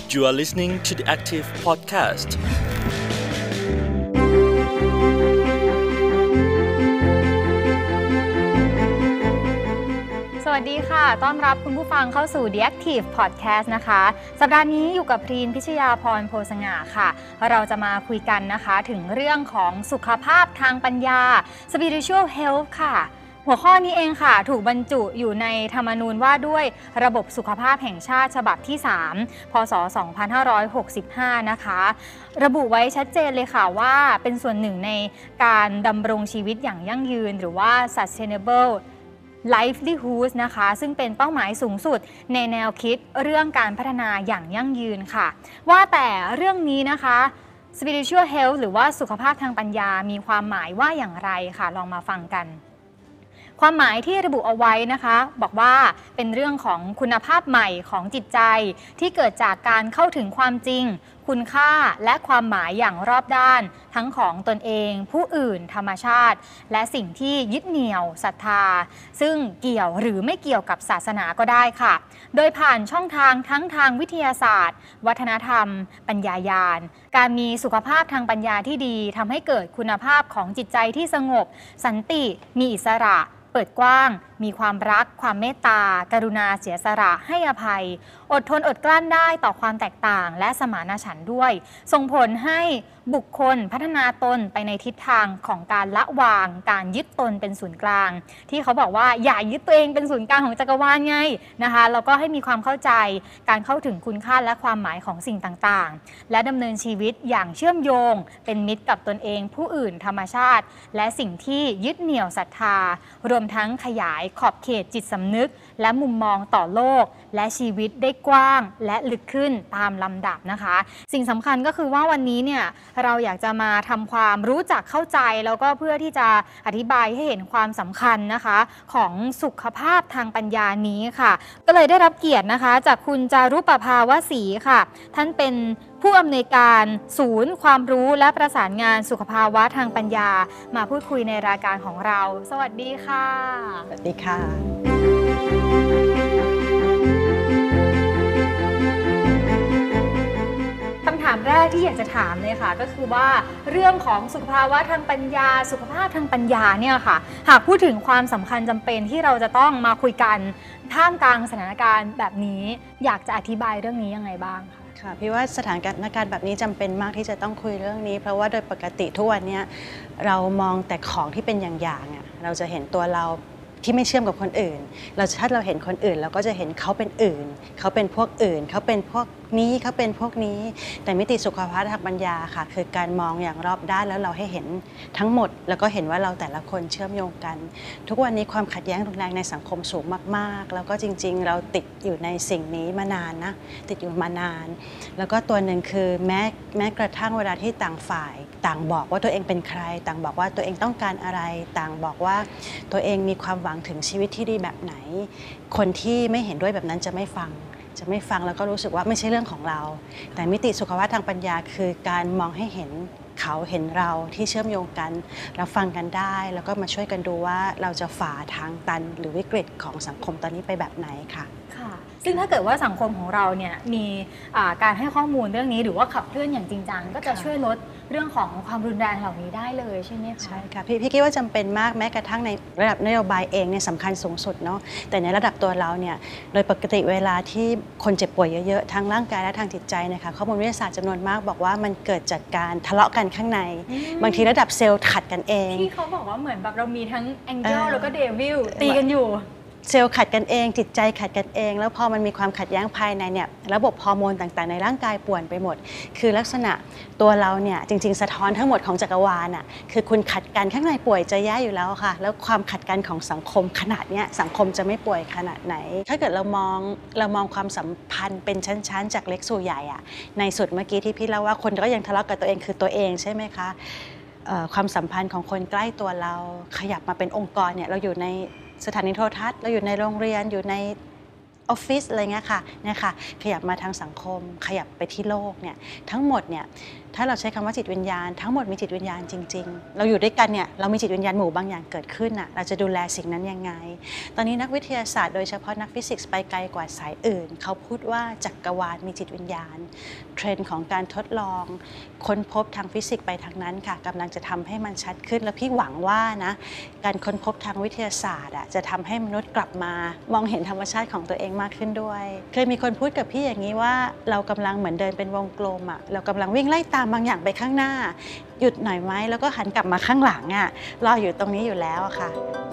You are listening to the Active Podcast. สวัสดีค่ะต้อนรับคุณผู้ฟังเข้าสู่ The Active Podcast นะคะสัปดาห์นี้อยู่กับพรีนพิชยาพรโพสง่าค่ะเราจะมาคุยกันนะคะถึงเรื่องของสุขภาพทางปัญญา Spiritual Health ค่ะหัวข้อนี้เองค่ะถูกบรรจุอยู่ในธรรมนูญว่าด้วยระบบสุขภาพแห่งชาติฉบับที่ 3 พ.ศ. 2565 นะคะระบุไว้ชัดเจนเลยค่ะว่าเป็นส่วนหนึ่งในการดำรงชีวิตอย่างยั่งยืนหรือว่า Sustainable livelihood นะคะซึ่งเป็นเป้าหมายสูงสุดในแนวคิดเรื่องการพัฒนาอย่างยั่งยืนค่ะว่าแต่เรื่องนี้นะคะ spiritual health หรือว่าสุขภาพทางปัญญามีความหมายว่าอย่างไรค่ะลองมาฟังกันความหมายที่ระบุเอาไว้นะคะบอกว่าเป็นเรื่องของคุณภาพใหม่ของจิตใจที่เกิดจากการเข้าถึงความจริงคุณค่าและความหมายอย่างรอบด้านทั้งของตนเองผู้อื่นธรรมชาติและสิ่งที่ยึดเหนี่ยวศรัทธาซึ่งเกี่ยวหรือไม่เกี่ยวกับศาสนาก็ได้ค่ะโดยผ่านช่องทางทั้งทางวิทยาศาสตร์วัฒนธรรมปัญญาญาณการมีสุขภาพทางปัญญาที่ดีทำให้เกิดคุณภาพของจิตใจที่สงบสันติมีอิสระเปิดกว้างมีความรักความเมตตากรุณาเสียสละให้อภัยอดทนอดกลั้นได้ต่อความแตกต่างและสมานฉันท์ด้วยส่งผลให้บุคคลพัฒนาตนไปในทิศทางของการละวางการยึดตนเป็นศูนย์กลางที่เขาบอกว่าอย่ายึดตัวเองเป็นศูนย์กลางของจักรวาลไงนะคะแล้วก็ให้มีความเข้าใจการเข้าถึงคุณค่าและความหมายของสิ่งต่างๆและดำเนินชีวิตอย่างเชื่อมโยงเป็นมิตรกับตนเองผู้อื่นธรรมชาติและสิ่งที่ยึดเหนี่ยวศรัทธารวมทั้งขยายขอบเขตจิตสำนึกและมุมมองต่อโลกและชีวิตได้กว้างและลึกขึ้นตามลำดับนะคะสิ่งสำคัญก็คือว่าวันนี้เนี่ยเราอยากจะมาทำความรู้จักเข้าใจแล้วก็เพื่อที่จะอธิบายให้เห็นความสำคัญนะคะของสุขภาพทางปัญญานี้ค่ะก็เลยได้รับเกียรตินะคะจากคุณจารุปภาวศรีค่ะท่านเป็นผู้อำนวยการศูนย์ความรู้และประสานงานสุขภาวะทางปัญญามาพูดคุยในรายการของเราสวัสดีค่ะสวัสดีค่ะคำถามแรกที่อยากจะถามเลยค่ะก็คือว่าเรื่องของสุขภาวะทางปัญญาสุขภาพทางปัญญาเนี่ยค่ะหากพูดถึงความสำคัญจำเป็นที่เราจะต้องมาคุยกันท่ามกลางสถานการณ์แบบนี้อยากจะอธิบายเรื่องนี้ยังไงบ้างคะค่ะพี่ว่าสถานการณ์แบบนี้จำเป็นมากที่จะต้องคุยเรื่องนี้เพราะว่าโดยปกติทุกวันนี้เรามองแต่ของที่เป็นอย่างๆเราจะเห็นตัวเราที่ไม่เชื่อมกับคนอื่นถ้าเราเห็นคนอื่นเราก็จะเห็นเขาเป็นอื่นเขาเป็นพวกอื่นเขาเป็นพวกนี้เขาเป็นพวกนี้แต่มิติสุขภาพทางปัญญาค่ะคือการมองอย่างรอบด้านแล้วเราให้เห็นทั้งหมดแล้วก็เห็นว่าเราแต่ละคนเชื่อมโยงกันทุกวันนี้ความขัดแย้งรุนแรงในสังคมสูงมากๆแล้วก็จริงๆเราติดอยู่ในสิ่งนี้มานานนะติดอยู่มานานแล้วก็ตัวหนึ่งคือแม้กระทั่งเวลาที่ต่างฝ่ายต่างบอกว่าตัวเองเป็นใครต่างบอกว่าตัวเองต้องการอะไรต่างบอกว่าตัวเองมีความหวังถึงชีวิตที่ดีแบบไหนคนที่ไม่เห็นด้วยแบบนั้นจะไม่ฟังแล้วก็รู้สึกว่าไม่ใช่เรื่องของเราแต่มิติสุขภาพทางปัญญาคือการมองให้เห็นเขาเห็นเราที่เชื่อมโยงกันรับฟังกันได้แล้วก็มาช่วยกันดูว่าเราจะฝ่าทางตันหรือวิกฤตของสังคมตอนนี้ไปแบบไหนค่ะซึ่งถ้าเกิดว่าสังคมของเราเนี่ยมีการให้ข้อมูลเรื่องนี้หรือว่าขับเคลื่อนอย่างจริงจังก็จะช่วยลดเรื่องของความรุนแรงเหล่านี้ได้เลยใช่ไหมคะใช่ค่ะพี่คิดว่าจำเป็นมากแม้กระทั่งในระดับนโยบายเองเนี่ยสำคัญสูงสุดเนาะแต่ในระดับตัวเราเนี่ยโดยปกติเวลาที่คนเจ็บป่วยเยอะๆทั้งร่างกายและทางจิตใจนะคะข้อมูลวิทยาศาสตร์จำนวนมากบอกว่ามันเกิดจากการทะเลาะกันข้างในบางทีระดับเซลล์ขัดกันเองที่เขาบอกว่าเหมือนแบบเรามีทั้งแองเจิลแล้วก็เดวิลตีกันอยู่เซลล์ขัดกันเองจิตใจขัดกันเองแล้วพอมันมีความขัดแย้งภายในเนี่ยระบบฮอร์โมนต่างๆในร่างกายป่วนไปหมดคือลักษณะตัวเราเนี่ยจริงๆสะท้อนทั้งหมดของจักรวาลอ่ะคือคุณขัดกันข้างในป่วยจะแย่อยู่แล้วค่ะแล้วความขัดกันของสังคมขนาดเนี้ยสังคมจะไม่ป่วยขนาดไหนถ้าเกิดเรามองความสัมพันธ์เป็นชั้นๆจากเล็กสู่ใหญ่อ่ะในสุดเมื่อกี้ที่พี่เล่าว่าคนก็ยังทะเลาะกับตัวเองคือตัวเองใช่ไหมคะความสัมพันธ์ของคนใกล้ตัวเราขยับมาเป็นองค์กรเนี่ยเราอยู่ในสถานีโทรทัศน์เราอยู่ในโรงเรียนอยู่ในออฟฟิศอะไรเงี้ยค่ะขยับมาทางสังคมขยับไปที่โลกเนี่ยทั้งหมดเนี่ยถ้าเราใช้คำว่าจิตวิญญาณทั้งหมดมีจิตวิญญาณจริงๆเราอยู่ด้วยกันเนี่ยเรามีจิตวิญญาณหมู่บางอย่างเกิดขึ้นน่ะเราจะดูแลสิ่งนั้นยังไงตอนนี้นักวิทยาศาสตร์โดยเฉพาะนักฟิสิกส์ไปไกลกว่าสายอื่นเขาพูดว่าจักรวาลมีจิตวิญญาณเทรนด์ของการทดลองค้นพบทางฟิสิกส์ไปทางนั้นค่ะกำลังจะทำให้มันชัดขึ้นแล้วพี่หวังว่านะการค้นพบทางวิทยาศาสตร์จะทำให้มนุษย์กลับมามองเห็นธรรมชาติของตัวเองมากขึ้นด้วยเคยมีคนพูดกับพี่อย่างนี้ว่าเรากำลังเหมือนเดินเป็นวงกลมเรากำลังวิ่งไล่ตามบางอย่างไปข้างหน้าหยุดหน่อยไหมแล้วก็หันกลับมาข้างหลังรออยู่ตรงนี้อยู่แล้วค่ะ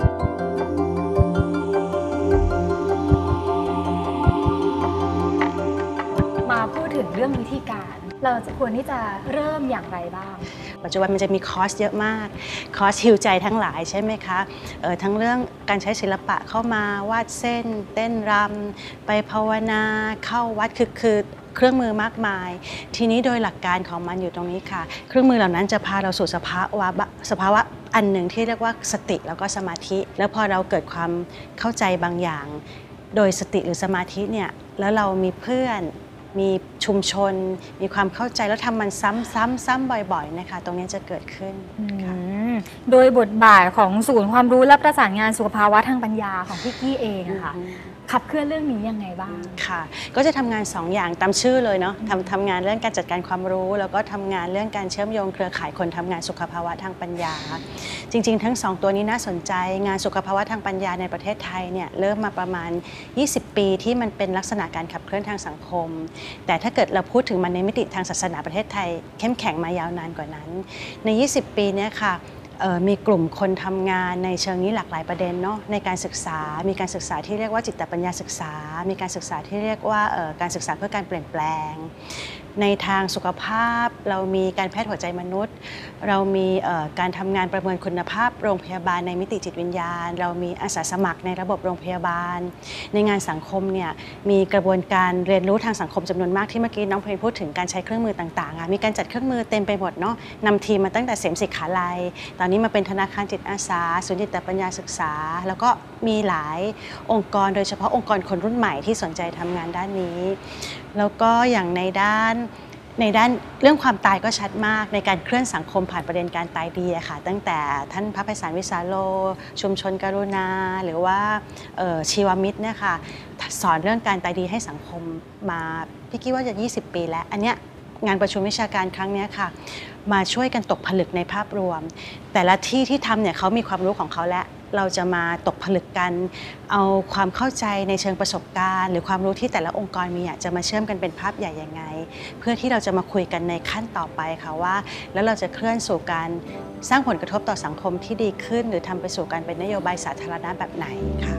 มาพูดถึงเรื่องวิธีการเราจะควรที่จะเริ่มอย่างไรบ้างปัจจุบันมันจะมีคอร์สเยอะมากคอร์สฮีลใจทั้งหลายใช่ไหมคะทั้งเรื่องการใช้ศิลปะเข้ามาวาดเส้นเต้นรำไปภาวนาเข้าวัดคือเครื่องมือมากมายทีนี้โดยหลักการของมันอยู่ตรงนี้ค่ะเครื่องมือเหล่านั้นจะพาเราสู่สภาวะอันหนึ่งที่เรียกว่าสติแล้วก็สมาธิแล้วพอเราเกิดความเข้าใจบางอย่างโดยสติหรือสมาธิเนี่ยแล้วเรามีเพื่อนมีชุมชนมีความเข้าใจแล้วทำมันซ้ำบ่อยๆนะคะตรงนี้จะเกิดขึ้นโดยบทบาทของศูนย์ความรู้และประสานงานสุขภาวะทางปัญญาของพี่กี้เองค่ะขับเคลื่อนเรื่องนี้ยังไงบ้างค่ะก็จะทำงาน2 อย่างตามชื่อเลยเนาะทำงานเรื่องการจัดการความรู้แล้วก็ทำงานเรื่องการเชื่อมโยงเครือข่ายคนทำงานสุขภาวะทางปัญญาจริงๆทั้ง2ตัวนี้น่าสนใจงานสุขภาวะทางปัญญาในประเทศไทยเนี่ยเริ่มมาประมาณ20 ปีที่มันเป็นลักษณะการขับเคลื่อนทางสังคมแต่ถ้าเกิดเราพูดถึงมันในมิติทางศาสนาประเทศไทยเข้มแข็งมายาวนานกว่านั้นใน20 ปีนี้ค่ะมีกลุ่มคนทำงานในเชิงนี้หลากหลายประเด็นเนาะในการศึกษามีการศึกษาที่เรียกว่าจิตปัญญาศึกษามีการศึกษาที่เรียกว่าการศึกษาเพื่อการเปลี่ยนแปลงในทางสุขภาพเรามีการแพทย์หัวใจมนุษย์เรามีการทำงานประเมินคุณภาพโรงพยาบาลในมิติจิตวิญญาณเรามีอาสาสมัครในระบบโรงพยาบาลในงานสังคมเนี่ยมีกระบวนการเรียนรู้ทางสังคมจำนวนมากที่เมื่อกี้น้องเพลพูดถึงการใช้เครื่องมือต่างๆมีการจัดเครื่องมือเต็มไปหมดเนาะนำทีมมาตั้งแต่เสมศิขาลัยตอนนี้มาเป็นธนาคารจิตอาสาศูนย์จิตปัญญาศึกษาแล้วก็มีหลายองค์กรโดยเฉพาะองค์กรคนรุ่นใหม่ที่สนใจทำงานด้านนี้แล้วก็อย่างในด้านเรื่องความตายก็ชัดมากในการเคลื่อนสังคมผ่านประเด็นการตายดีค่ะตั้งแต่ท่านพระไพศาลวิสาโลชุมชนกรุณาหรือว่าชีวมิตรเนี่ยค่ะสอนเรื่องการตายดีให้สังคมมาพี่คิดว่าจะ20 ปีแล้วอันเนี้ยงานประชุมวิชาการครั้งนี้ค่ะมาช่วยกันตกผลึกในภาพรวมแต่ละที่ทำเนี่ยเขามีความรู้ของเขาและเราจะมาตกผลึกกันเอาความเข้าใจในเชิงประสบการณ์หรือความรู้ที่แต่ละองค์กรมีจะมาเชื่อมกันเป็นภาพใหญ่ยังไงเพื่อที่เราจะมาคุยกันในขั้นต่อไปค่ะว่าแล้วเราจะเคลื่อนสู่การสร้างผลกระทบต่อสังคมที่ดีขึ้นหรือทำไปสู่การเป็นนโยบายสาธารณะแบบไหนค่ะ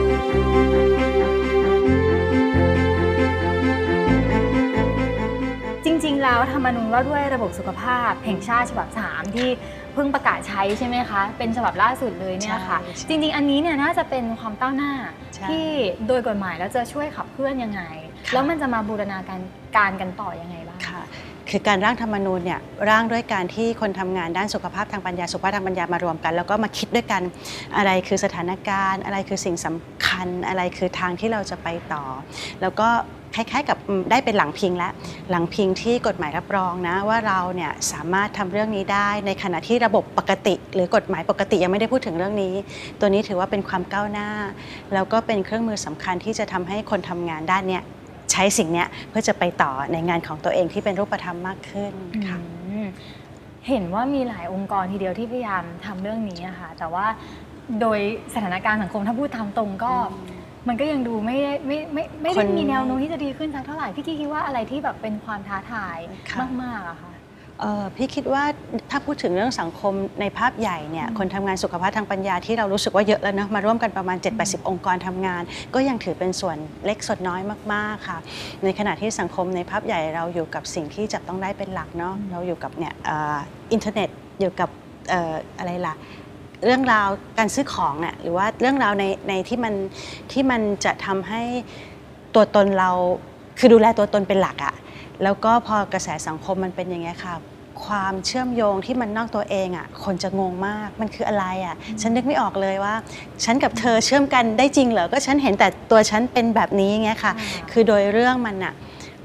จริงๆแล้วธรรมนูญว่าด้วยระบบสุขภาพแห่งชาติฉบับ3ที่เพิ่งประกาศใช้ใช่ไหมคะเป็นฉบับล่าสุดเลยเนี่ยค่ะจริงๆอันนี้เนี่ยน่าจะเป็นความก้าวหน้าที่โดยกฎหมายแล้วจะช่วยขับเคลื่อนยังไงแล้วมันจะมาบูรณาการกันต่อยังไงบ้างค่ะคือการร่างธรรมนูญเนี่ยร่างด้วยการที่คนทำงานด้านสุขภาพทางปัญญาสุขภาพทางปัญญามารวมกันแล้วก็มาคิดด้วยกันอะไรคือสถานการณ์อะไรคือสิ่งสำคัญอะไรคือทางที่เราจะไปต่อแล้วก็คล้ายๆกับได้เป็นหลังพิงและหลังพิงที่กฎหมายรับรองนะว่าเราเนี่ยสามารถทำเรื่องนี้ได้ในขณะที่ระบบปกติหรือกฎหมายปกติยังไม่ได้พูดถึงเรื่องนี้ตัวนี้ถือว่าเป็นความก้าวหน้าแล้วก็เป็นเครื่องมือสำคัญที่จะทำให้คนทำงานด้านเนี้ยใช้สิ่งนี้เพื่อจะไปต่อในงานของตัวเองที่เป็นรูปธรรมมากขึ้นค่ะเห็นว่ามีหลายองค์กรทีเดียวที่พยายามทำเรื่องนี้ค่ะแต่ว่าโดยสถานการณ์สังคมถ้าพูดตามตรงก็มันก็ยังดูไม่ได้มีแนวโน้มที่จะดีขึ้นสักเท่าไหร่พี่คิดว่าอะไรที่แบบเป็นความท้าทายมากๆอะค่ะพี่คิดว่าถ้าพูดถึงเรื่องสังคมในภาพใหญ่เนี่ยคนทำงานสุขภาพทางปัญญาที่เรารู้สึกว่าเยอะแล้วนะมาร่วมกันประมาณ 7-80 องค์กรทำงานก็ยังถือเป็นส่วนเล็กส่วนน้อยมากๆค่ะในขณะที่สังคมในภาพใหญ่เราอยู่กับสิ่งที่จับต้องได้เป็นหลักเนาะเราอยู่กับเนี่ยอินเทอร์เน็ตอยู่กับอะไรล่ะเรื่องราวการซื้อของเนี่ยหรือว่าเรื่องราวในที่มันจะทำให้ตัวตนเราคือดูแลตัวตนเป็นหลักอะแล้วก็พอกระแสสังคมมันเป็นอย่างเงี้ยค่ะความเชื่อมโยงที่มันนอกตัวเองอ่ะคนจะงงมากมันคืออะไรอ่ะฉันนึกไม่ออกเลยว่าฉันกับเธอเชื่อมกันได้จริงเหรอก็ฉันเห็นแต่ตัวฉันเป็นแบบนี้เงี้ยค่ะคือโดยเรื่องมันอ่ะ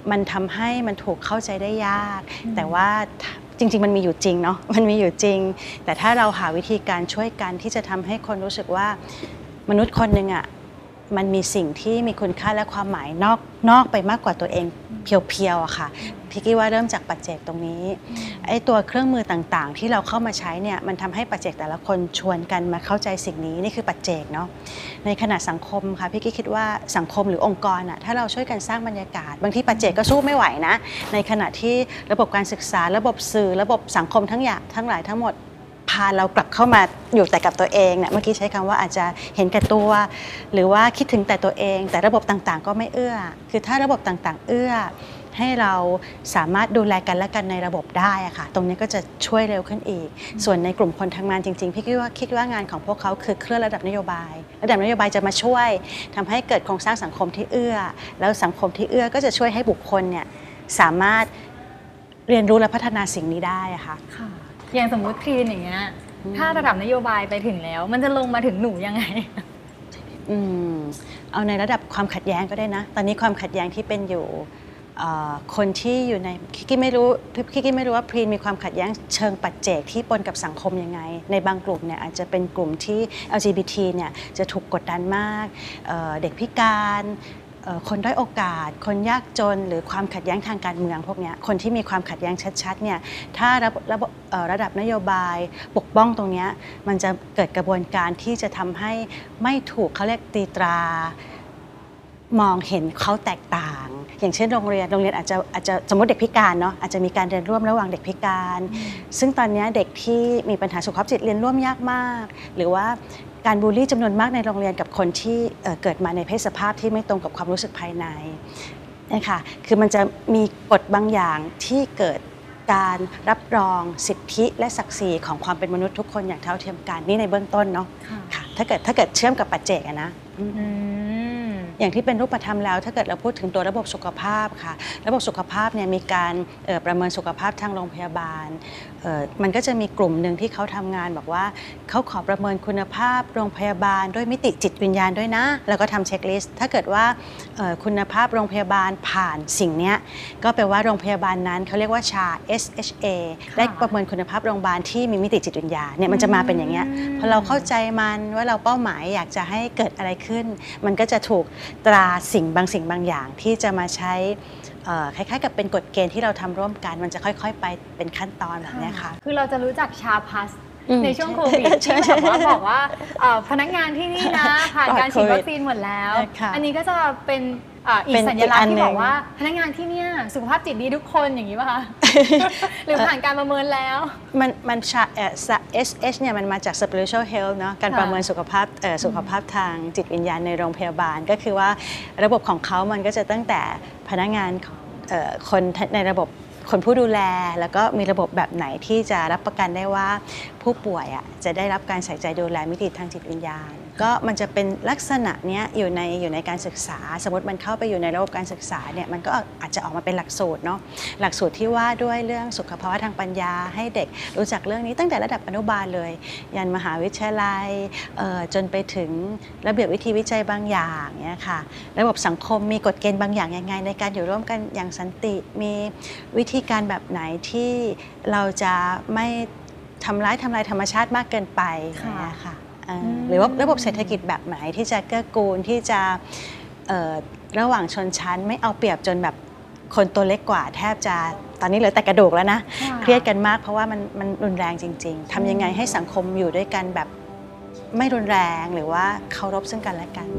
มันทำให้มันถูกเข้าใจได้ยากแต่ว่าจริงๆมันมีอยู่จริงเนาะมันมีอยู่จริงแต่ถ้าเราหาวิธีการช่วยกันที่จะทำให้คนรู้สึกว่ามนุษย์คนหนึ่งอ่ะมันมีสิ่งที่มีคุณค่าและความหมายนอกไปมากกว่าตัวเองเพียวๆอะค่ะพี่กี้ว่าเริ่มจากปัจเจกตรงนี้ไอ้ตัวเครื่องมือต่างๆที่เราเข้ามาใช้เนี่ยมันทำให้ปัจเจกแต่ละคนชวนกันมาเข้าใจสิ่งนี้นี่คือปัจเจกเนาะในขณะสังคมค่ะพี่กี้คิดว่าสังคมหรือองค์กรอะถ้าเราช่วยกันสร้างบรรยากาศบางทีปัจเจกก็สู้ไม่ไหวนะในขณะที่ระบบการศึกษาระบบสื่อระบบสังคมทั้งหลายทั้งหมดพาเรากลับเข้ามาอยู่แต่กับตัวเองเนี่ยเมื่อกี้ใช้คำว่าอาจจะเห็นแก่ตัวหรือว่าคิดถึงแต่ตัวเองแต่ระบบต่างๆก็ไม่เอื้อคือถ้าระบบต่างๆเอื้อให้เราสามารถดูแลกันและกันในระบบได้อะค่ะตรงนี้ก็จะช่วยเร็วขึ้นอีกส่วนในกลุ่มคนทำงานจริงๆพี่คิดว่างานของพวกเขาคือเคลื่อนระดับนโยบายจะมาช่วยทำให้เกิดโครงสร้างสังคมที่เอื้อแล้วสังคมที่เอื้อก็จะช่วยให้บุคคลเนี่ยสามารถเรียนรู้และพัฒนาสิ่งนี้ได้อะค่ะอย่างสมมุติคลีนอย่างเงี้ยถ้าระดับนโยบายไปถึงแล้วมันจะลงมาถึงหนูยังไงเอาในระดับความขัดแย้งก็ได้นะตอนนี้ความขัดแย้งที่เป็นอยู่คนที่อยู่ในคิกกี้ไม่รู้ว่าพรีนมีความขัดแย้งเชิงปัจเจกที่ปนกับสังคมยังไงในบางกลุ่มเนี่ยอาจจะเป็นกลุ่มที่ LGBT เนี่ยจะถูกกดดันมากเด็กพิการคนด้อยโอกาสคนยากจนหรือความขัดแย้งทางการเมืองพวกนี้คนที่มีความขัดแย้งชัดๆเนี่ยถ้าระดับนโยบายปกป้องตรงนี้มันจะเกิดกระบวนการที่จะทำให้ไม่ถูกเขาเรียกตีตรามองเห็นเขาแตกต่างอย่างเช่นโรงเรียนอาจจะสมมติเด็กพิการเนาะอาจจะมีการเรียนร่วมระหว่างเด็กพิการซึ่งตอนนี้เด็กที่มีปัญหาสุขภาพจิตเรียนร่วมยากมากหรือว่าการบูลลี่จำนวนมากในโรงเรียนกับคนที่เกิดมาในเพศสภาพที่ไม่ตรงกับความรู้สึกภายในนะคะคือมันจะมีกฎบางอย่างที่เกิดการรับรองสิทธิและศักดิ์ศรีของความเป็นมนุษย์ทุกคนอย่างเท่าเทียมกันนี่ในเบื้องต้นเนาะค่ะถ้าเกิดเชื่อมกับปัจเจกนะอย่างที่เป็นรูปธรรมแล้วถ้าเกิดเราพูดถึงตัวระบบสุขภาพค่ะระบบสุขภาพเนี่ยมีการประเมินสุขภาพทางโรงพยาบาลมันก็จะมีกลุ่มหนึ่งที่เขาทำงานบอกว่าเขาขอประเมินคุณภาพโรงพยาบาลด้วยมิติจิตวิญญาณด้วยนะแล้วก็ทำเช็คลิสต์ถ้าเกิดว่าคุณภาพโรงพยาบาลผ่านสิ่งนี้ก็แปลว่าโรงพยาบาลนั้นเขาเรียกว่าชา SHA ได้ประเมินคุณภาพโรงพยาบาลที่มีมิติจิตวิญญาณเนี่ยมันจะมาเป็นอย่างเงี้ยพอเราเข้าใจมันว่าเราเป้าหมายอยากจะให้เกิดอะไรขึ้นมันก็จะถูกตราสิ่งบางอย่างที่จะมาใช้คล้ายๆกับเป็นกฎเกณฑ์ที่เราทำร่วมกันมันจะค่อยๆไปเป็นขั้นตอนแบบนี้ค่ะคือเราจะรู้จักชาพัสในช่วงโควิดที่บอกว่าพนักงานที่นี่นะผ่านการฉีดวัคซีนหมดแล้วอันนี้ก็จะเป็นอีกสัญลักษณ์ที่บอกว่าพนักงานที่นี่สุขภาพจิตดีทุกคนอย่างนี้ป่ะคะหรือผ่านการประเมินแล้วมันSH เนี่ยมันมาจาก spiritual health เนาะการประเมินสุขภาพทางจิตวิญญาณในโรงพยาบาลก็คือว่าระบบของเขามันก็จะตั้งแต่พนักงานคนในระบบคนผู้ดูแลแล้วก็มีระบบแบบไหนที่จะรับประกันได้ว่าผู้ป่วยจะได้รับการใส่ใจดูแลมิติทางจิตวิญญาณก็มันจะเป็นลักษณะนี้อยู่ในการศึกษาสมมติมันเข้าไปอยู่ในระบบการศึกษาเนี่ยมันก็อาจจะออกมาเป็นหลักสูตรเนาะหลักสูตรที่ว่าด้วยเรื่องสุขภาวะทางปัญญาให้เด็กรู้จักเรื่องนี้ตั้งแต่ระดับอนุบาลเลยยันมหาวิทยาลัยจนไปถึงระเบียบวิธีวิจัยบางอย่างเนี่ยค่ะระบบสังคมมีกฎเกณฑ์บางอย่างยังไงในการอยู่ร่วมกันอย่างสันติมีวิธีการแบบไหนที่เราจะไม่ทำร้ายธรรมชาติมากเกินไปค่ะหรือว่าระบบเศรษฐกิจแบบไหนที่จะเกื้อกูลที่จะระหว่างชนชั้นไม่เอาเปรียบจนแบบคนตัวเล็กกว่าแทบจะตอนนี้เหลือแต่กระดูกแล้วนะเครียดกันมากเพราะว่ามันรุนแรงจริงๆทำยังไงให้สังคมอยู่ด้วยกันแบบไม่รุนแรงหรือว่าเคารพซึ่งกันและกัน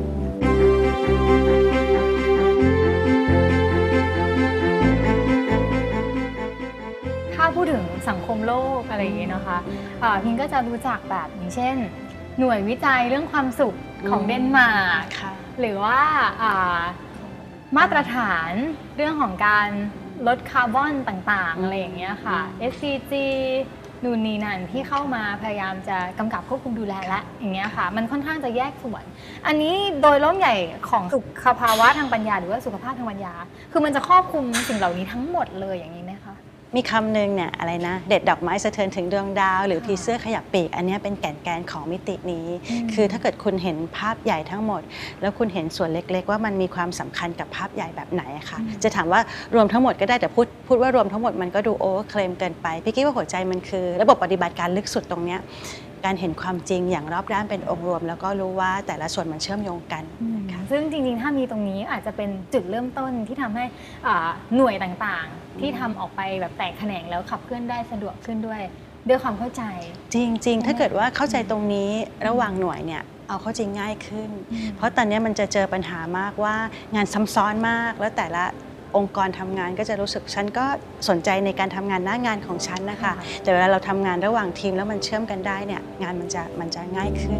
ถ้าพูดถึงสังคมโลกอะไรอย่างนี้นะคะพิงก็จะรู้จักแบบอย่างเช่นหน่วยวิจัยเรื่องความสุขของเดนมาร์กหรือว่ามาตรฐานเรื่องของการลดคาร์บอนต่างๆอะไรอย่างเงี้ยค่ะ SCG นู่นนี่นั่นที่เข้ามาพยายามจะกำกับควบคุมดูแลและอย่างเงี้ยค่ะมันค่อนข้างจะแยกส่วนอันนี้โดยล้มใหญ่ของสุขภาวะทางปัญญาหรือว่าสุขภาพทางปัญญาคือมันจะครอบคลุมสิ่งเหล่านี้ทั้งหมดเลยอย่างนี้ไหมคะมีคำหนึ่งเนี่ยอะไรนะเด็ดดอกไม้สะเทือนถึงดวงดาวหรือผีเสื้อขยับปีกอันนี้เป็นแก่นของมิตินี้คือถ้าเกิดคุณเห็นภาพใหญ่ทั้งหมดแล้วคุณเห็นส่วนเล็กๆว่ามันมีความสำคัญกับภาพใหญ่แบบไหนค่ะจะถามว่ารวมทั้งหมดก็ได้แต่พูดว่ารวมทั้งหมดมันก็ดูโอเวอร์เคลมเกินไปพี่คิดว่าหัวใจมันคือระบบปฏิบัติการลึกสุดตรงเนี้ยการเห็นความจริงอย่างรอบด้านเป็นองค์รวมแล้วก็รู้ว่าแต่ละส่วนมันเชื่อมโยงกันซึ่งจริงๆถ้ามีตรงนี้อาจจะเป็นจุดเริ่มต้นที่ทำให้หน่วยต่างๆที่ทำออกไปแบบแตกแขนงแล้วขับเคลื่อนได้สะดวกขึ้นด้วยความเข้าใจจริงๆถ้าเกิดว่าเข้าใจตรงนี้ระหว่างหน่วยเนี่ยเอาเข้าจริงง่ายขึ้นเพราะตอนนี้มันจะเจอปัญหามากว่างานซ้ำซ้อนมากแล้วแต่ละองค์กรทำงานก็จะรู้สึกฉันก็สนใจในการทำงานหน้างานของฉันนะคะแต่เวลาเราทำงานระหว่างทีมแล้วมันเชื่อมกันได้เนี่ยงานมันจะง่ายขึ้น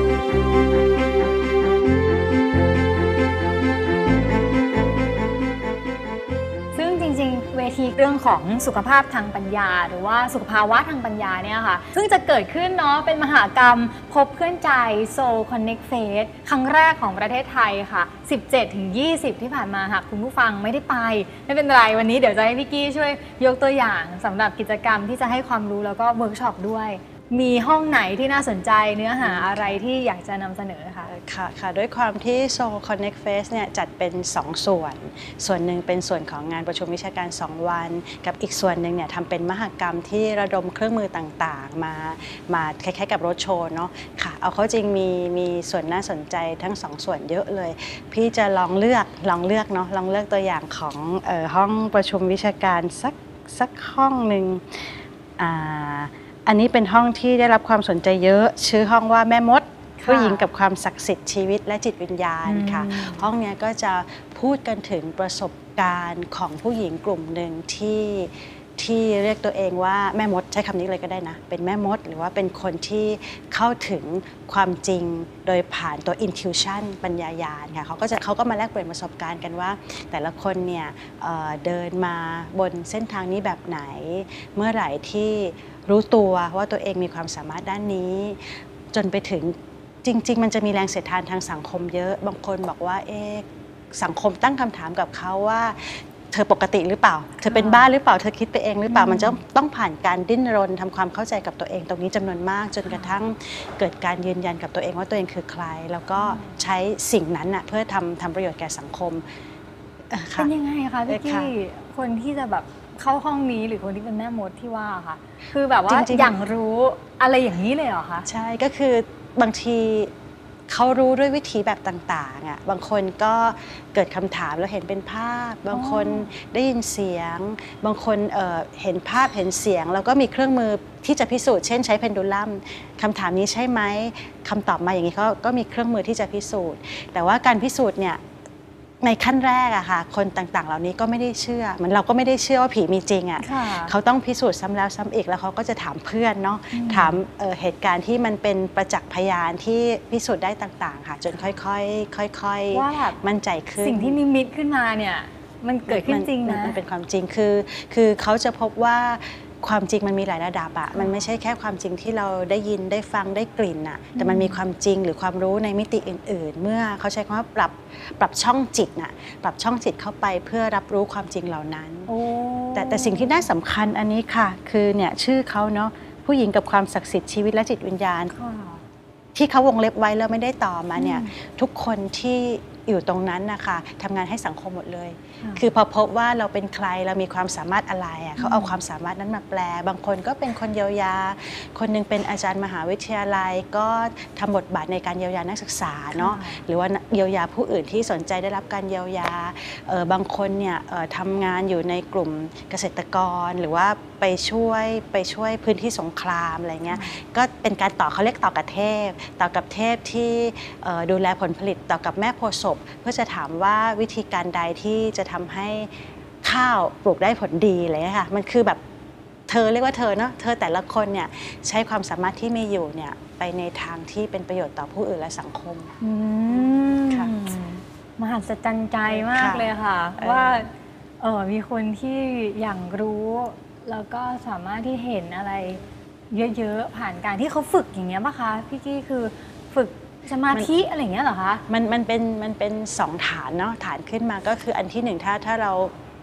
จริงๆเวทีเรื่องของสุขภาพทางปัญญาหรือว่าสุขภาวะทางปัญญาเนี่ยค่ะซึ่งจะเกิดขึ้นเนาะเป็นมหกรรมพบเพื่อนใจ Soul Connect Fest ครั้งแรกของประเทศไทยค่ะ 17-20 ที่ผ่านมาหากคุณผู้ฟังไม่ได้ไปไม่เป็นไรวันนี้เดี๋ยวจะให้พี่กี้ช่วยยกตัวอย่างสำหรับกิจกรรมที่จะให้ความรู้แล้วก็เวิร์กช็อปด้วยมีห้องไหนที่น่าสนใจเนื้อหาอะไรที่อยากจะนำเสนอคะค่ะด้วยความที่ Soul Connect Fest เนี่ยจัดเป็น2ส่วนหนึ่งเป็นส่วนของงานประชุมวิชาการ2วันกับอีกส่วนหนึ่งเนี่ยทำเป็นมหกรรมที่ระดมเครื่องมือต่างๆมาคล้ายๆกับรถโชว์เนาะค่ะเอาเข้าจริงมีส่วนน่าสนใจทั้ง2ส่วนเยอะเลยพี่จะลองเลือกเนาะลองเลือกตัวอย่างของห้องประชุมวิชาการสักห้องหนึ่งอันนี้เป็นห้องที่ได้รับความสนใจเยอะชื่อห้องว่าแม่มดผู้หญิงกับความศักดิ์สิทธิ์ชีวิตและจิตวิญญาณค่ะห้องนี้ก็จะพูดกันถึงประสบการณ์ของผู้หญิงกลุ่มหนึ่งที่เรียกตัวเองว่าแม่มดใช้คำนี้เลยก็ได้นะเป็นแม่มดหรือว่าเป็นคนที่เข้าถึงความจริงโดยผ่านตัว intuition ปัญญาญาณค่ะเขาก็มาแลกเปลี่ยนประสบการณ์กันว่าแต่ละคนเนี่ยเดินมาบนเส้นทางนี้แบบไหนเมื่อไหร่ที่รู้ตัวว่าตัวเองมีความสามารถด้านนี้จนไปถึงจริงๆมันจะมีแรงเสียดทานทางสังคมเยอะบางคนบอกว่าสังคมตั้งคำถามกับเขาว่าเธอปกติหรือเปล่าเธอเป็นบ้าหรือเปล่าเธอคิดไปเองหรือเปล่ามันจะต้องผ่านการดิ้นรนทำความเข้าใจกับตัวเองตรงนี้จำนวนมากจนกระทั่งเกิดการยืนยันกับตัวเองว่าตัวเองคือใครแล้วก็ใช้สิ่งนั้นเพื่อทำประโยชน์แก่สังคมเป็นยังไงคะพี่กี้คนที่จะแบบเข้าห้องนี้หรือคนที่เป็นแม่มดที่ว่าค่ะคือแบบว่าอย่างรู้อะไรอย่างนี้เลยเหรอคะใช่ก็คือบางทีเขารู้ด้วยวิธีแบบต่างๆบางคนก็เกิดคำถามแล้วเห็นเป็นภาพบางคนได้ยินเสียงบางคนเห็นภาพเห็นเสียงแล้วก็มีเครื่องมือที่จะพิสูจน์เช่นใช้เพนดูลัมคำถามนี้ใช่ไหมคำตอบมาอย่างนี้เขาก็มีเครื่องมือที่จะพิสูจน์แต่ว่าการพิสูจน์เนี่ยในขั้นแรกอะค่ะคนต่างๆเหล่านี้ก็ไม่ได้เชื่อเหมือนเราก็ไม่ได้เชื่อว่าผีมีจริงอะเขาต้องพิสูจน์ซ้ำแล้วซ้ำอีกแล้วเขาก็จะถามเพื่อนเนาะถามเหตุการณ์ที่มันเป็นประจักษ์พยานที่พิสูจน์ได้ต่างๆค่ะจนค่อยๆมั่นใจขึ้นสิ่งที่นิมิตขึ้นมาเนี่ยมันเกิดขึ้นจริงนะมันเป็นความจริงคือเขาจะพบว่าความจริงมันมีหลายระดับมันไม่ใช่แค่ความจริงที่เราได้ยินได้ฟังได้กลิ่นแต่มันมีความจริงหรือความรู้ในมิติอื่นๆเมื่อเขาใช้คำว่าปรับช่องจิตปรับช่องจิตเข้าไปเพื่อรับรู้ความจริงเหล่านั้นแต่สิ่งที่น่าสำคัญอันนี้ค่ะคือเนี่ยชื่อเขาเนาะผู้หญิงกับความศักดิ์สิทธิ์ชีวิตและจิตวิญญาณที่เขาวงเล็บไว้แล้วไม่ได้ต่อมาเนี่ยทุกคนที่อยู่ตรงนั้นนะคะทำงานให้สังคมหมดเลยคือพอพบว่าเราเป็นใครเรามีความสามารถอะไรเขาเอาความสามารถนั้นมาแปลบางคนก็เป็นคนเยียวยาคนนึงเป็นอาจารย์มหาวิทยาลัยก็ทำบทบาทในการเยียวยานักศึกษาเนาะหรือว่าเยียวยาผู้อื่นที่สนใจได้รับการเยียวยาบางคนเนี่ยทำงานอยู่ในกลุ่มเกษตรกรหรือว่าไปช่วยพื้นที่สงครามอะไรเงี้ยก็เป็นการเขาเรียกต่อกับเทพที่ดูแลผลผลิตต่อกับแม่โพธิ์ศพเพื่อจะถามว่าวิธีการใดที่จะทำให้ข้าวปลูกได้ผลดีอะไรเลยค่ะมันคือแบบเธอเรียกว่าเธอเนาะเธอแต่ละคนเนี่ยใช้ความสามารถที่มีอยู่เนี่ยไปในทางที่เป็นประโยชน์ต่อผู้อื่นและสังคมค่ะมหัศจรรย์ใจมากเลยค่ะว่ามีคนที่อย่างรู้แล้วก็สามารถที่เห็นอะไรเยอะๆผ่านการที่เขาฝึกอย่างเงี้ยป่ะคะพี่กี้คือฝึกสมาธิอะไรอย่างเงี้ยเหรอคะมันเป็น2ฐานเนาะฐานขึ้นมาก็คืออันที่1ถ้าเรา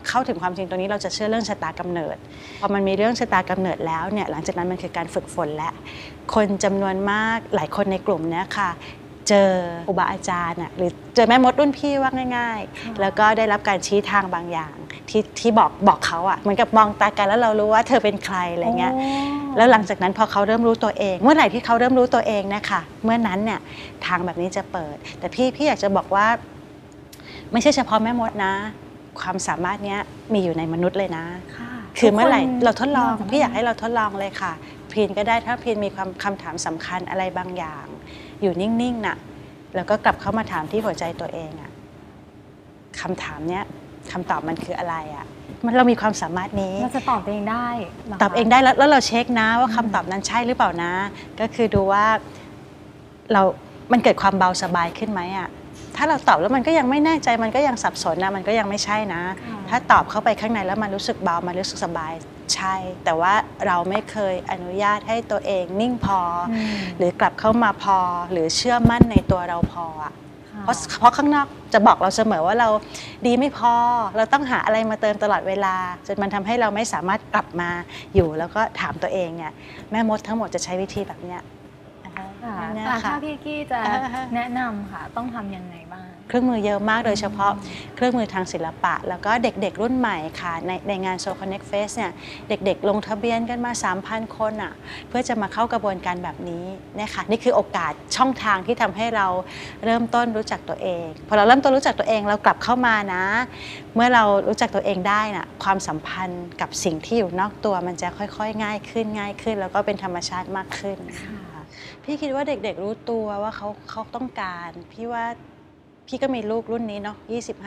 เข้าถึงความจริงตรงนี้เราจะเชื่อเรื่องชะตากำเนิดพอมันมีเรื่องชะตากำเนิดแล้วเนี่ยหลังจากนั้นมันคือการฝึกฝนและคนจำนวนมากหลายคนในกลุ่มนี้ค่ะเจอครูบาอาจารย์หรือเจอแม่มดรุ่นพี่ว่าง่ายๆแล้วก็ได้รับการชี้ทางบางอย่างที่บอกเขาเหมือนกับมองตากันแล้วเรารู้ว่าเธอเป็นใครอะไรเงี้ยแล้วหลังจากนั้นพอเขาเริ่มรู้ตัวเองเมื่อไหร่ที่เขาเริ่มรู้ตัวเองนะคะเมื่อนั้นเนี่ยทางแบบนี้จะเปิดแต่พี่อยากจะบอกว่าไม่ใช่เฉพาะแม่มดนะความสามารถเนี้ยมีอยู่ในมนุษย์เลยนะคือเมื่อไหร่เราทดลองพี่อยากให้เราทดลองเลยค่ะพีนก็ได้ถ้าพีนมีคำถามสำคัญอะไรบางอย่างอยู่นิ่งๆน่ะแล้วก็กลับเข้ามาถามที่หัวใจตัวเองคำถามเนี้ยคำตอบมันคืออะไรมันเรามีความสามารถนี้เราจะตอบเองได้ตอบเองได้แล้วเราเช็คนะว่าคำตอบนั้นใช่หรือเปล่านะก็คือดูว่ามันเกิดความเบาสบายขึ้นไหมถ้าเราตอบแล้วมันก็ยังไม่แน่ใจมันก็ยังสับสนนะมันก็ยังไม่ใช่นะถ้าตอบเข้าไปข้างในแล้วมันรู้สึกเบามันรู้สึกสบายใช่แต่ว่าเราไม่เคยอนุญาตให้ตัวเองนิ่งพอหรือกลับเข้ามาพอหรือเชื่อมั่นในตัวเราพอเพราะข้างนอกจะบอกเราเสมอว่าเราดีไม่พอเราต้องหาอะไรมาเติมตลอดเวลาจนมันทำให้เราไม่สามารถกลับมาอยู่แล้วก็ถามตัวเองเนี่ยแม่มดทั้งหมดจะใช้วิธีแบบเนี้ยถ้าพี่กี้จะแนะนำค่ะต้องทำยังไงบ้างเครื่องมือเยอะมากโดยเฉพาะเครื่องมือทางศิลปะแล้วก็เด็กๆรุ่นใหม่ค่ะในงาน Soul Connect Fest เนี่ยเด็กๆลงทะเบียนกันมา 3,000 คนเพื่อจะมาเข้ากระบวนการแบบนี้นะคะนี่คือโอกาสช่องทางที่ทำให้เราเริ่มต้นรู้จักตัวเองพอเราเริ่มต้นรู้จักตัวเองเรากลับเข้ามานะเมื่อเรารู้จักตัวเองได้นะความสัมพันธ์กับสิ่งที่อยู่นอกตัวมันจะค่อยๆง่ายขึ้นแล้วก็เป็นธรรมชาติมากขึ้นพี่คิดว่าเด็กๆรู้ตัวว่าเขาต้องการพี่ก็มีลูกรุ่นนี้เนาะ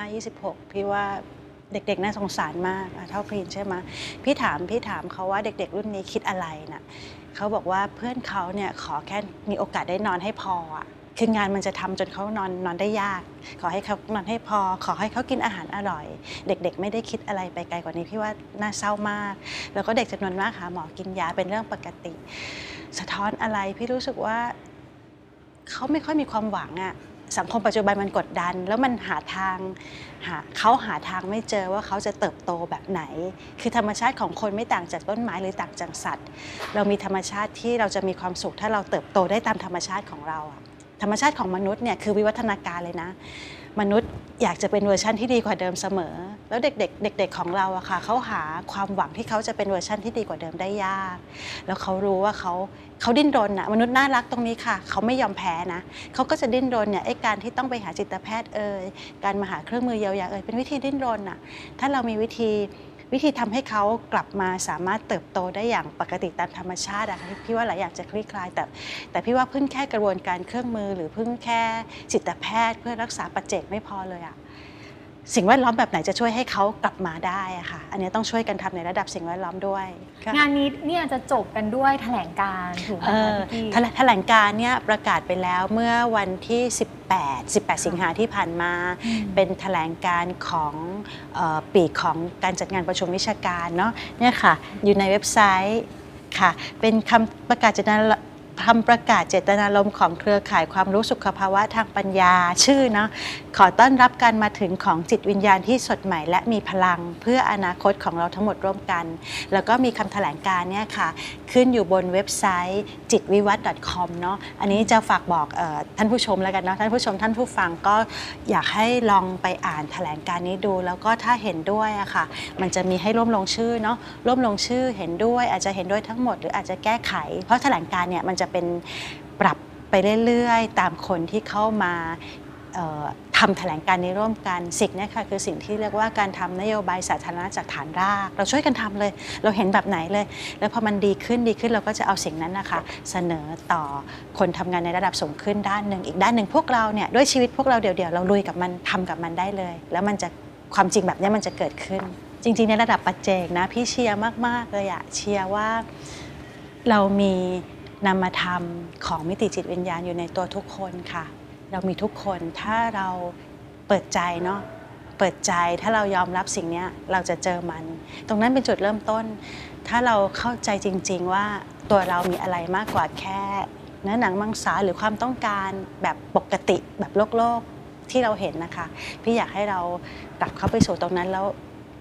25-26พี่ว่าเด็กๆน่าสงสารมากเท่าพรีนใช่ไหมพี่ถามเขาว่าเด็กๆรุ่นนี้คิดอะไรนะเขาบอกว่าเพื่อนเขาเนี่ยขอแค่มีโอกาสได้นอนให้พอคืองานมันจะทำจนเขานอนได้ยากขอให้เขานอนให้พอขอให้เขากินอาหารอร่อยเด็กๆไม่ได้คิดอะไรไปไกลกว่านี้พี่ว่าน่าเศร้ามากแล้วก็เด็กจำนวนมากหาหมอกินยาเป็นเรื่องปกติสะท้อนอะไรพี่รู้สึกว่าเขาไม่ค่อยมีความหวังสังคมปัจจุบันมันกดดันแล้วมันหาทางไม่เจอว่าเขาจะเติบโตแบบไหนคือธรรมชาติของคนไม่ต่างจากต้นไม้หรือต่างจากสัตว์เรามีธรรมชาติที่เราจะมีความสุขถ้าเราเติบโตได้ตามธรรมชาติของเราธรรมชาติของมนุษย์เนี่ยคือวิวัฒนาการเลยนะมนุษย์อยากจะเป็นเวอร์ชันที่ดีกว่าเดิมเสมอแล้วเด็กของเราค่ะเขาหาความหวังที่เขาจะเป็นเวอร์ชันที่ดีกว่าเดิมได้ยากแล้วเขารู้ว่าเขาดิ้นรนมนุษย์น่ารักตรงนี้ค่ะเขาไม่ยอมแพ้นะเขาก็จะดิ้นรนเนี่ยการที่ต้องไปหาจิตแพทย์การมาหาเครื่องมือเยียวยาเป็นวิธีดิ้นรนถ้าเรามีวิธีทำให้เขากลับมาสามารถเติบโตได้อย่างปกติตามธรรมชาติพี่ว่าหลายอย่างจะคลี่คลายแต่พี่ว่าพึ่งแค่กระบวนการเครื่องมือหรือพึ่งแค่จิตแพทย์เพื่อรักษาปัจเจกไม่พอเลยสิ่งแวดล้อมแบบไหนจะช่วยให้เขากลับมาได้ค่ะอันนี้ต้องช่วยกันทำในระดับสิ่งแวดล้อมด้วยงานนี้เนี่ยจะจบกันด้วยแถลงการถูกไหมแถลงการเนี่ยประกาศไปแล้วเมื่อวันที่18 สิงหาที่ผ่านมาเป็นแถลงการของปีของการจัดงานประชุมวิชาการเนาะเนี่ยค่ะอยู่ในเว็บไซต์ค่ะเป็นคำประกาศเจตนารมณ์ของเครือข่ายความรู้สุขภาวะทางปัญญาชื่อเนาะขอต้อนรับการมาถึงของจิตวิญญาณที่สดใหม่และมีพลังเพื่ออนาคตของเราทั้งหมดร่วมกันแล้วก็มีคำแถลงการเนี่ยค่ะขึ้นอยู่บนเว็บไซต์jitvivat.com เนาะอันนี้จะฝากบอกท่านผู้ชมแล้วกันเนาะท่านผู้ชมท่านผู้ฟังก็อยากให้ลองไปอ่านแถลงการนี้ดูแล้วก็ถ้าเห็นด้วยค่ะมันจะมีให้ร่วมลงชื่อเนาะร่วมลงชื่อเห็นด้วยอาจจะเห็นด้วยทั้งหมดหรืออาจจะแก้ไขเพราะแถลงการเนี่ยมันจะเป็นปรับไปเรื่อยๆตามคนที่เข้ามาทำแถลงการนี้ร่วมกันสิ่งนี้ค่ะคือสิ่งที่เรียกว่าการทำนโยบายสาธารณะจากฐานรากเราช่วยกันทำเลยเราเห็นแบบไหนเลยแล้วพอมันดีขึ้นเราก็จะเอาสิ่งนั้นนะคะเสนอต่อคนทำงานในระดับสูงขึ้นด้านหนึ่งอีกด้านหนึ่งพวกเราเนี่ยด้วยชีวิตพวกเราเดี่ยวๆเราลุยกับมันทำกับมันได้เลยแล้วมันจะความจริงแบบนี้มันจะเกิดขึ้นจริงๆในระดับปัจเจกนะพี่เชียร์มากๆเลยเชียร์ว่าเรามีนามธรรมของมิติจิตวิญญาณอยู่ในตัวทุกคนค่ะเรามีทุกคนถ้าเราเปิดใจเนาะเปิดใจถ้าเรายอมรับสิ่งนี้เราจะเจอมันตรงนั้นเป็นจุดเริ่มต้นถ้าเราเข้าใจจริงๆว่าตัวเรามีอะไรมากกว่าแค่เนื้อหนังมังสาหรือความต้องการแบบปกติแบบโลกที่เราเห็นนะคะพี่อยากให้เรากลับเข้าไปสู่ตรงนั้นแล้ว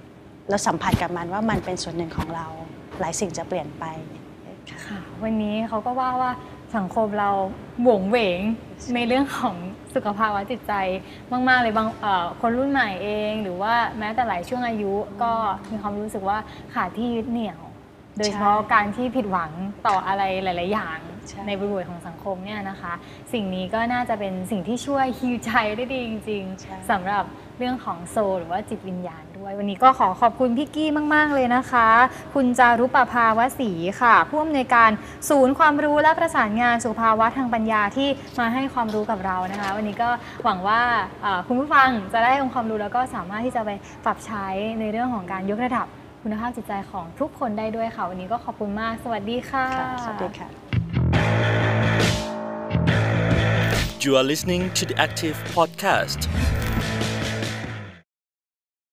แล้วสัมผัสกับมันว่ามันเป็นส่วนหนึ่งของเราหลายสิ่งจะเปลี่ยนไปค่ะวันนี้เขาก็ว่าสังคมเราโหวงเหวงในเรื่องของสุขภาวะจิตใจมากๆเลยบางคนรุ่นใหม่เองหรือว่าแม้แต่หลายช่วงอายุก็มีความรู้สึกว่าขาดที่ยึดเหนี่ยวโดยเฉพาะการที่ผิดหวังต่ออะไรหลายๆอย่างในบริบทของสังคมเนี่ยนะคะสิ่งนี้ก็น่าจะเป็นสิ่งที่ช่วยฮีลใจได้ดีจริงๆสำหรับเรื่องของโซลหรือว่าจิตวิญญาณด้วยวันนี้ก็ขอบคุณพี่กี้มากๆเลยนะคะคุณจารุปภาวศรีค่ะผู้อำนวยการศูนย์ความรู้และประสานงานสุขภาวะทางปัญญาที่มาให้ความรู้กับเรานะคะวันนี้ก็หวังว่าคุณผู้ฟังจะได้องค์ความรู้แล้วก็สามารถที่จะไปปรับใช้ในเรื่องของการยกระดับคุณภาพจิตใจของทุกคนได้ด้วยค่ะวันนี้ก็ขอบคุณมากสวัสดีค่ะสวัสดีค่ะ You are listening to the Active Podcast